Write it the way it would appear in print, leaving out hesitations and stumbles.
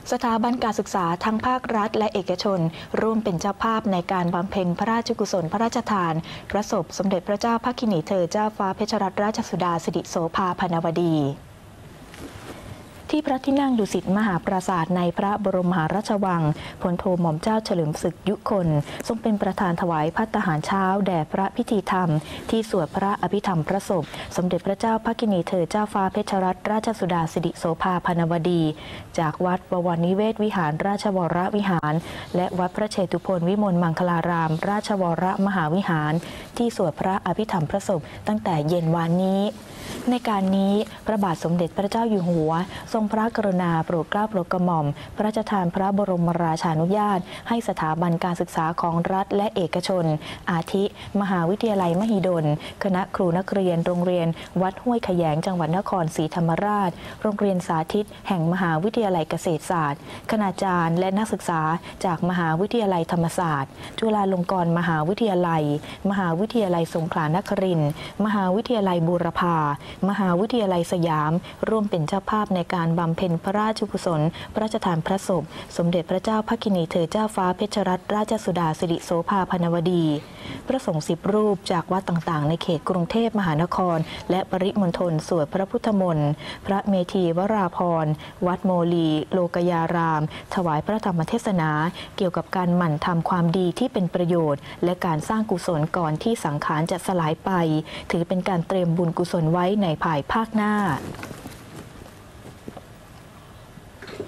สถาบันการศึกษาทั้งภาครัฐและเอกชนร่วมเป็นเจ้าภาพในการบำเพ็ญพระราชกุศลพระราชทานพระศพสมเด็จพระเจ้าพระกินีเธอเจ้าฟ้าเพชรรัตนราชสุดาสิริโสภาพนวดีที่พระที่นั่งดุสิตมหาปราสาทในพระบรมมหาราชวังพลโทหม่อมเจ้าเฉลิมศึกยุคนทรงเป็นประธานถวายภัตตาหารเช้าแด่พระพิธีธรรมที่สวดพระอภิธรรมพระศพสมเด็จพระเจ้าพระกินีเธอเจ้าฟ้าเพชรรัตนราชสุดาสิริโสภาพนวดีจากวัดบวรนิเวศวิหารราชวรวิหารและวัดพระเชตุพนวิมลมังคลารามราชวรมหาวิหารที่สวดพระอภิธรรมพระศพตั้งแต่เย็นวานนี้ในการนี้พระบาทสมเด็จพระเจ้าอยู่หัวทรงพระกรุณาโปรดเกล้าโปรดกระหม่อมพระราชทานพระบรมราชานุญาตให้สถาบันการศึกษาของรัฐและเอกชนอาทิมหาวิทยาลัยมหิดลคณะครูนักเรียนโรงเรียนวัดห้วยแขยงจังหวัดนครศรีธรรมราชโรงเรียนสาธิตแห่งมหาวิทยาลัยเกษตรศาสตร์คณาจารย์และนักศึกษาจากมหาวิทยาลัยธรรมศาสตร์จุฬาลงกรณ์มหาวิทยาลัยมหาวิทยาลัยสงขลานครินทร์มหาวิทยาลัยบูรพามหาวิทยาลัยสยามร่วมเป็นเจ้าภาพในการบำเพ็ญพระราชกุศลพระราชทานพระศพสมเด็จพระเจ้าพระกินีเธอเจ้าฟ้าเพชรรัตนราชสุดาสิริโสภาพนวดีพระสงฆ์10 รูปจากวัดต่างๆในเขตกรุงเทพมหานครและปริมณฑลสวดพระพุทธมนต์พระเมธีวราภรณ์วัดโมลีโลกยารามถวายพระธรรมเทศนาเกี่ยวกับการหมั่นทำความดีที่เป็นประโยชน์และการสร้างกุศลก่อนที่สังขารจะสลายไปถือเป็นการเตรียมบุญกุศลไว้ในภายภาคหน้า